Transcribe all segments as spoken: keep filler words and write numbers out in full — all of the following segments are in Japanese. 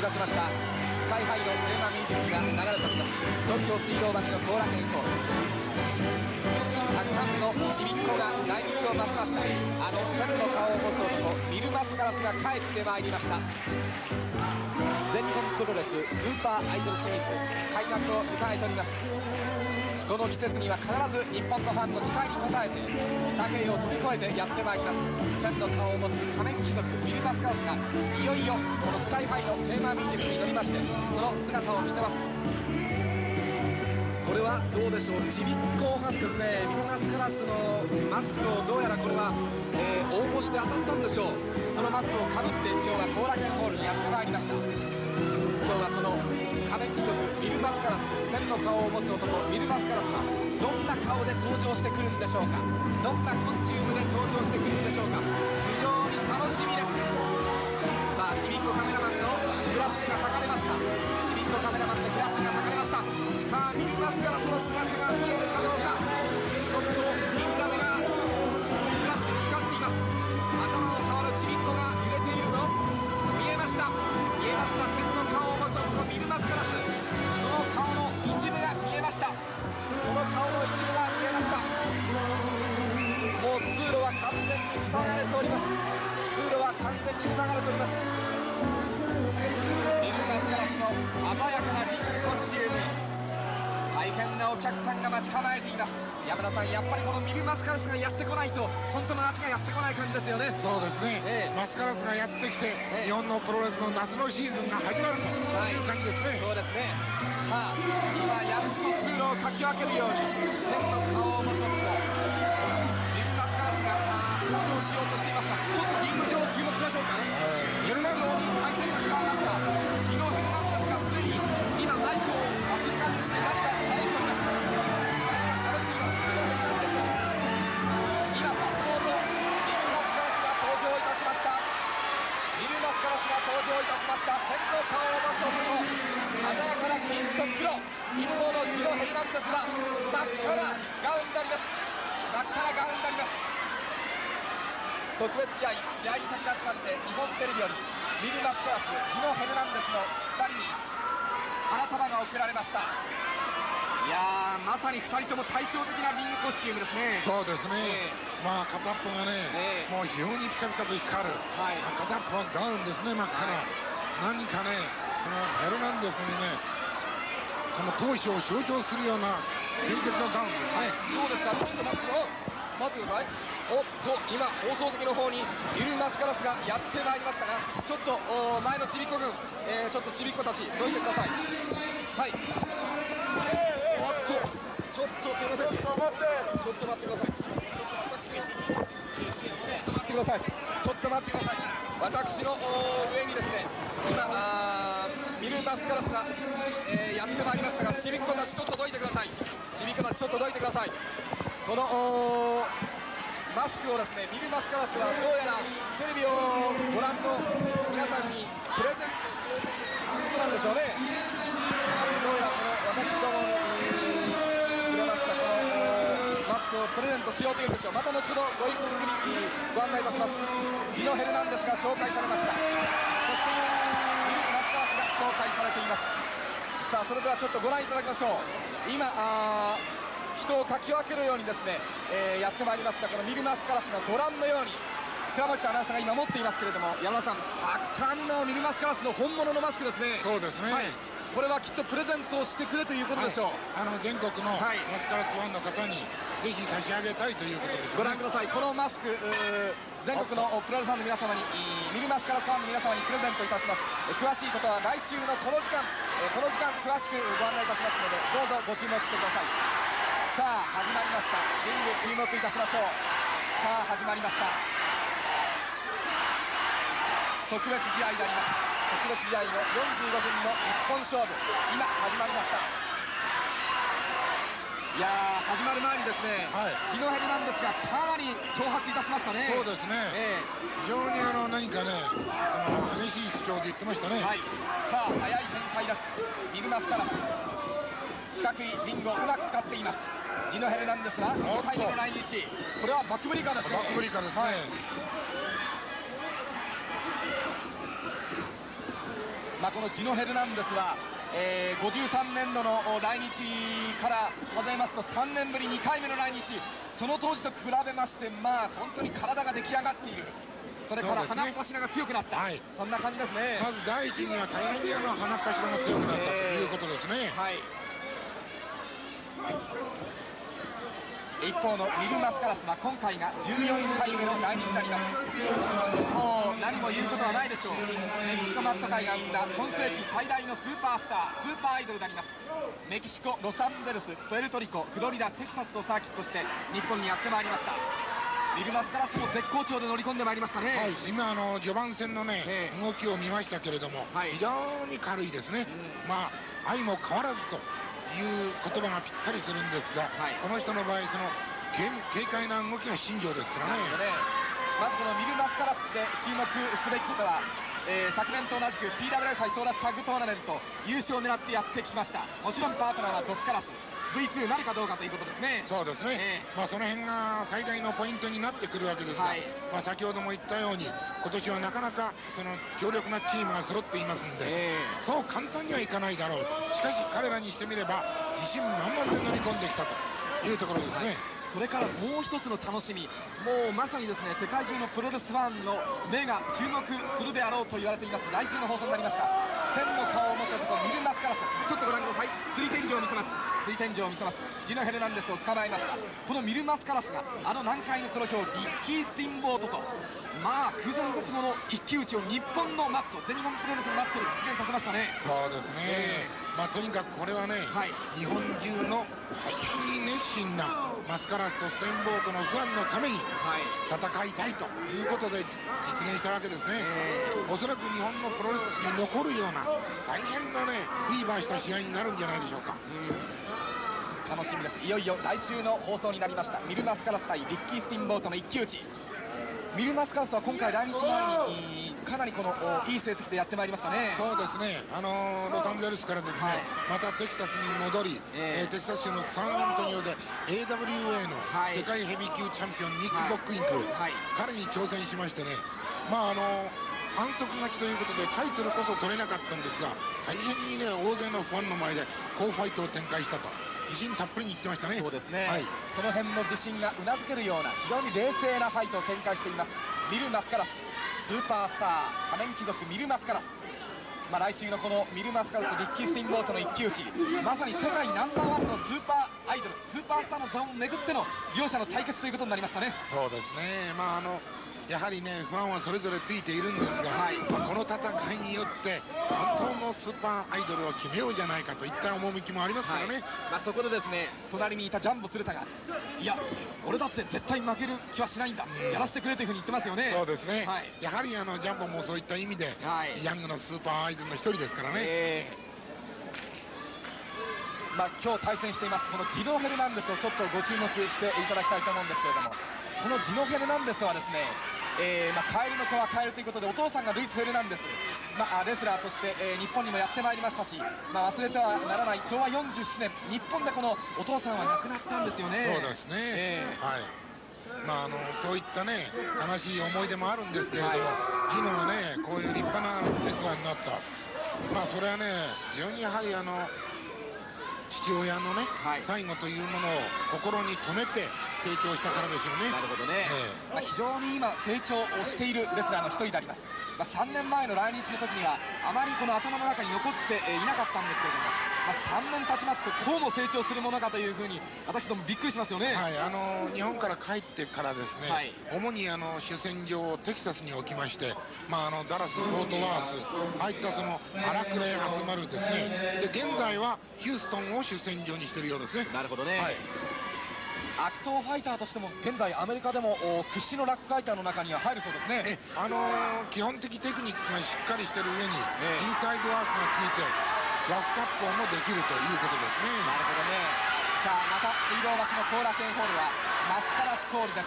たしましたスカイハイのテーマミュージックが流れております東京水道橋の後楽園ホール。たくさんのちびっ子が来日を待ちました。あの千の顔を持つ男ミルマスカラスが帰ってまいりました。全日本プロレススーパーアイドルシリーズ開幕を迎えております。この季節には必ず日本のファンの期待に応えて武井を飛び越えてやってまいります。千の顔を持つ仮面貴族ミルマスカラスがいよいよこのスカイハイのテーマミュージックに乗りましてその姿を見せます。これはどうでしょう、ちびっこファンですね。ミルマスカラスのマスクをどうやらこれは、えー、応募して当たったんでしょう。そのマスクをかぶって今日は後楽園ホールにやってまいりました。今日はその仮面貴族ミルマスカラス、千の顔を持つ男ミルマスカラスはどんな顔で登場してくるんでしょうか。どんなコスチュームで登場してくるんでしょうか。非常に楽しみです。さあちびっこカメラマンのフラッシュがたかれました。ちびっこカメラマンのフラッシュがたかれました。さあミルマスカラスの姿が見えるかどうか。ちょっとみんな目がフラッシュに光っています。頭を触るちびっこが揺れているぞ。見えました見えました。千の顔を持つ男ミルマスカラス、その顔の一部が見えました。その顔の一部が見えました。もう通路は完全に塞がれております。通路は完全に塞がれております。ミルマスカラスの鮮やかなリングコスチューム、大変なお客さんが待ち構えています。山田さん、やっぱりこのミルマスカラスがやってこないと本当の夏がやってこない感じですよね。 そうですね、ええ、マスカラスがやってきて、ええ、日本のプロレスの夏のシーズンが始まるという感じですね、はい、 そうですね。さあ今やっと通路をかき分けるように千の顔を持つ男ミルマスカラスが登場しようとしていますが、ちょっとリング上注目しましょうか。リング上に回転が変わりました。ジロヘルナンデスがすでに今マイクをアスリカにして何か喋っております。喋っていますジロヘルナンデス。今パスポートミルマスカラスが登場いたしました。ミルマスカラスが登場いたしました。千の顔を持つ男、鮮やかな金と黒。一方のジロヘルナンデスは真っ赤なガウンであります。真っ赤なガウンであります。特別試合、試合に先立ちまして日本テレビよりミルマスカラス、ジノヘルナンデスのふたりに花束が贈られました。いやー、まさにふたりとも対照的なリングコスチュームですね。 そうですね、えー、まあ片っぽがね、えー、もう非常にピカピカと光る、はい、片っぽはガウンですね、真っ赤な、はい、何かね、このヘルナンデスにね、この闘志を象徴するような清潔なガウンですね、はい、 どうですか、ちょっと待って待ってください。おっと今放送席の方にミルマスカラスがやってまいりましたが、ちょっと前のちびっこ軍、えー、ちょっとちびっこたちどいてください。はい、おっとちょっとすいません、ちょっと待ってください。ちょっと私の待ってくださいちょっと待ってください。私の上にですね今あミルマスカラスが、えー、やってまいりましたが、ちびっこたちちょっとどいてください。ちびっこたちちょっとどいてください。このマスクをですね、ミルマスカラスはどうやらテレビをご覧の皆さんにプレゼントしようとしていることなんでしょうね。どうやらこの私どもにくれましたこのマスクをプレゼントしようというんでしょう。また後ほどごゆっくりご案内いたします。ジノヘルナンデスが紹介されました。そして今ミルマスカラスが紹介されています。さあそれではちょっとご覧いただきましょう。今あ人をかき分けるようにですね、えー、やってまいりましたこのミルマスカラスがご覧のように倉持アナウンサーが今持っていますけれども、山田さん、たくさんのミルマスカラスの本物のマスクですね。 そうですね、はい、 これはきっとプレゼントをしてくれということでしょう、 はい、あの全国のマスカラスファンの方にぜひ差し上げたいということです、ね、 ご覧ください。このマスク全国のプロレスファンの皆様にミルマスカラスファンの皆様にプレゼントいたします。詳しいことは来週のこの時間この時間詳しくご案内いたしますのでどうぞご注目してください。さあ始まりました。リング注目いたしましょう。さあ始まりました。特別試合であります。特別試合のよんじゅうごふんの一本勝負、今始まりました。いやー、始まる前にですね、はい、ジノヘルナンデスがかなり挑発いたしましたね。 そうですね、えー、非常にあの何かねあの激しい口調で言ってましたね、 はい、さあ速い展開です。ミルマスカラス四角いリングをうまく使っています。ジノヘルナンデスはにかいめの来日、これはバックブリーカーですね。 バックブリーカーですね、はい、 まあ、このジノ・ヘルナンデスは、えー、ごじゅうさんねんどの来日から数えますとさんねんぶりにかいめの来日、その当時と比べまして、まあ、本当に体が出来上がっている、それから鼻っ柱が強くなった、そ,、ね、そんな感じですね。 まず第一には大変にあの鼻っ柱が強くなったということですね。 えーはい、一方のミル・マスカラスは今回がじゅうよんかいめの来日になります。もう何も言うことはないでしょう。メキシコマット界が生んだ今世紀最大のスーパースター、スーパーアイドルであります。メキシコ、ロサンゼルス、プエルトリコ、フロリダ、テキサスとサーキットして日本にやってまいりました。ミル・マスカラスも絶好調で乗り込んでまいりましたね。 はい、今あの序盤戦のね、えー、動きを見ましたけれども、はい、非常に軽いですね、うん、まあ相も変わらずという言葉がぴったりするんですが、はい、この人の場合その軽快な動きが身上ですからね。 まずこのミル・マスカラスで注目すべきことは、えー、昨年と同じく ピーダブリューエフ 杯争奪タッグトーナメント優勝を狙ってやってきました。もちろんパートナーはドスカラス ブイツー なるかどうかということですね。 そうですね、えー、まあその辺が最大のポイントになってくるわけですが、はい、まあ先ほども言ったように今年はなかなかその強力なチームが揃っていますので、えー、そう簡単にはいかないだろうと。しかし彼らにしてみれば自信満々で乗り込んできたというところですね。はい、 それからもう一つの楽しみ、もうまさにですね世界中のプロレスファンの目が注目するであろうと言われています来週の放送になりました千の顔を持つ男ミル・マスカラス、ちょっとご覧ください。釣り天井を見せます、釣り天井を見せます。ジノ・ヘルナンデスを捕まえました。このミル・マスカラスがあの南海の黒豹リッキー・スティンボートとまあ空前絶後の一騎打ちを日本のマット、全日本プロレスのマットで実現させましたね。 そうですね、えー、まあとにかくこれはね、はい、日本中の大変に熱心なマスカラスとステンボートのファンのために戦いたいということで実現したわけですね。えー、おそらく日本のプロレスに残るような大変なねフィーバーした試合になるんじゃないでしょうか。 うん、楽しみです。いよいよ来週の放送になりましたミル・マスカラス対リッキー・スティンボートの一騎打ち。ミル・マスカラスは今回来日前にかなりこのいい成績でやってまいりましたね。 そうですね、あのー、ロサンゼルスからですね、はい、またテキサスに戻り、えーえー、テキサス州のサンアントニオで エーダブリューエー の世界ヘビー級チャンピオンニック・ボックインクル、はいはい、彼に挑戦しましてね、まああのー、反則勝ちということでタイトルこそ取れなかったんですが大変にね大勢のファンの前で好ファイトを展開したと自信たっぷりに言ってましたね。 そうですね、はい、その辺の自信がうなずけるような非常に冷静なファイトを展開していますミル・マスカラス、スーパースター仮面貴族ミル・マスカラス。まあ来週のこのミル・マスカラスリッキー・スティンボートの一騎打ち、まさに世界ナンバーワンのスーパーアイドルスーパースターの座をめぐっての両者の対決ということになりましたね。 そうですね、まああのやはりねファンはそれぞれついているんですが、はい、まあ、この戦いによって本当のスーパーアイドルを決めようじゃないかといった趣もありますからね。はい、 まあ、そこでですね隣にいたジャンボ鶴田がいや俺だって絶対負ける気はしないんだ、うん、やらせてくれというふうに言ってますよね。 そうですね、はい、やはりあのジャンボもそういった意味で、はい、ヤングのスーパーアイドルの一人ですからね。えーまあ、今日対戦していますこのジノ・ヘルナンデスをちょっとご注目していただきたいと思うんですけれども、このジノ・ヘルナンデスはですねえーまあ、カエルの子はカエルということでお父さんがルイス・フェルナンデス、まあ、レスラーとして、えー、日本にもやってまいりましたし、まあ、忘れてはならないしょうわよんじゅうななねん日本でこのお父さんは亡くなったんですよね。 そうですね、えー、はい、まあ、あのそういったね悲しい思い出もあるんですけれども、はい、ジノはねこういう立派なレスラーになった、まあそれはね非常にやはりあの父親のね、はい、最後というものを心に留めて成長したからでしょうね。 なるほどね、えーまあ、非常に今成長をしているレスラーの一人であります。まあ、さんねんまえの来日の時にはあまりこの頭の中に残っていなかったんですけれども、まあ、さんねん経ちますとこうも成長するものかというふうに私どもびっくりしますよね。 はい、あの日本から帰ってからですね、はい、主にあの主戦場をテキサスに置きまして、まあ、あのダラス、フォートワース、ああいったその荒くれ集まるですね、で現在はヒューストンを主戦場にしているようですね。 なるほどね、はい、悪党ファイターとしても現在アメリカでも屈指のラックファイターの中には入るそうですね。 え、あのー、基本的テクニックがしっかりしてる上に、ええ、インサイドワークが効いてラフサッポーもできるということですね。 なるほどね。さあまた水道橋の後楽園ホールはマスカラスコールです。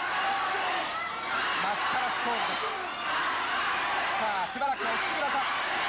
マスカラスコールです。さあしばらくお聞きください。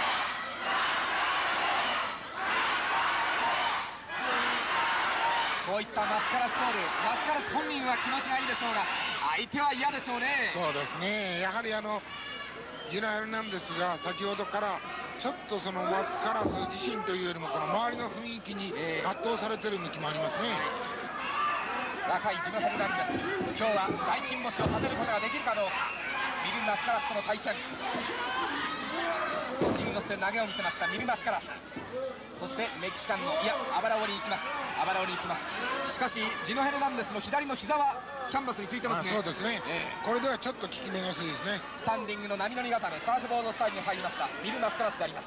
こういったマスカラスコール、マスカラス本人は気持ちがいいでしょうが相手は嫌でしょうね。 そうですね、やはりあのジノ・ヘルナンデスが先ほどからちょっとそのマスカラス自身というよりもこの周りの雰囲気に圧倒されてる向きもありますね。 若いジノヘルナンデス、今日は大金星を立てることができるかどうか。ミル・マスカラスとの対戦、腰に乗せて投げを見せましたミル・マスカラス。そしてメキシカンのいやアバラオに行きます。アバラオに行きます。しかしジノヘルナンデスの左の膝はキャンバスについてますね。 そうですね、えー、これではちょっと効き目が薄いですね。 スタンディングの波乗り固め、サーフボードスタイルに入りましたミル・マスカラスであります。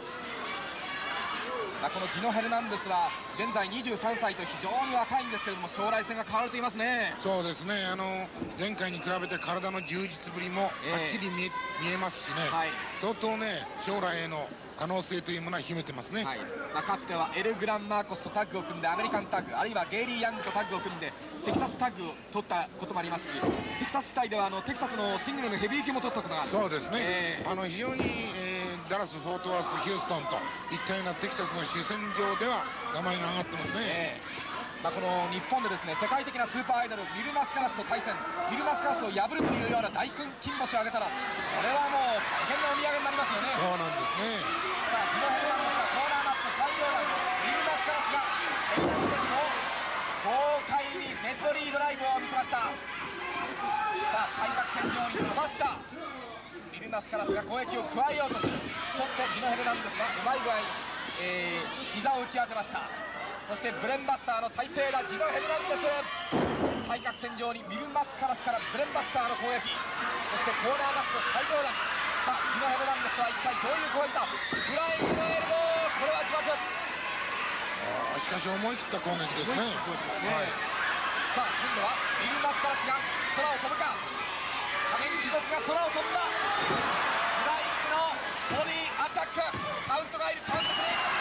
まあ、このジノヘルナンデスは現在にじゅうさんさいと非常に若いんですけれども、将来性が変わるといいますね。 そうですね、あの前回に比べて体の充実ぶりもはっきり見え、えー、見えますしね、はい、相当ね将来への可能性というものは秘めてますね。はい、 まあ、かつてはエル・グラン・マーコスとタッグを組んでアメリカンタッグ、あるいはゲイリー・ヤングとタッグを組んでテキサスタッグを取ったこともありますし、テキサス主体ではあのテキサスのシングルのヘビー級も取ったことがある。 そうですね、えー、あの非常に、えー、ダラス、フォートワース、ヒューストンといったようなテキサスの主戦場では名前が上がってますね。えーまあ、この日本でですね世界的なスーパーアイドルミル・マスカラスと対戦、ミル・マスカラスを破るというような大金星を挙げたら、これはもう大変なお土産になりますよね。 そうなんですね。 さあジノヘルナンデスがコーナーマップ最上段、ミル・マスカラスがヘルナンデスの豪快にメッドリードライブを見せました。さあ対角線上に飛ばしたミル・マスカラスが攻撃を加えようとする。ちょっとジノヘルナンデスがうまい具合に、えー、膝を打ち当てました。そしてブレンバスターの体勢だジノヘルナンデス、対角線上にミル・マスカラスからブレンバスターの攻撃、そしてコーナーバック最上段。さあジノヘルナンデスは一体どういう攻撃だ。フライングのエルボー、これは自爆。 しかし思い切った攻撃ですね。はい、 さあ今度はミル・マスカラスが空を飛ぶか、仮面持続が空を飛んだ。フライングのボディアタック、カウントがいる、カウントプレー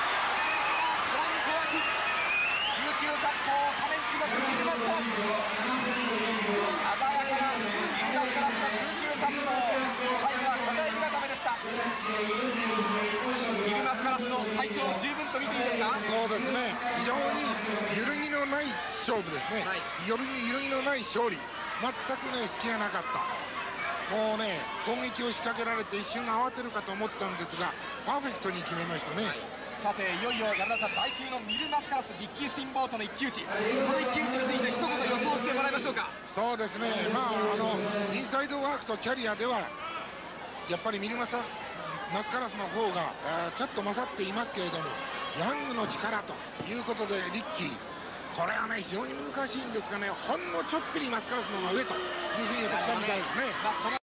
空中殺法、仮面持続ミル・マスカラス、鮮やかなミル・マスカラスの空中殺法、最後は片襟固めでした。ミル・マスカラスの体調を十分と見ていいですか。 そうですね、非常に揺るぎのない勝負ですね、はい、揺るぎ、揺るぎのない勝利、全くね隙がなかった。もうね攻撃を仕掛けられて一瞬慌てるかと思ったんですがパーフェクトに決めましたね。はい、さていよいよ山田さん、来週のミル・マスカラス、リッキー・スティンボートの一騎打ち、この一騎打ちについて一言予想してもらいましょうか。 そうですね、まああのインサイドワークとキャリアではやっぱりミル・マスマスカラスの方がちょっと勝っていますけれども、ヤングの力ということでリッキー、これはね非常に難しいんですがね、ほんのちょっぴりマスカラスの方が上というふうに私は見たいですね。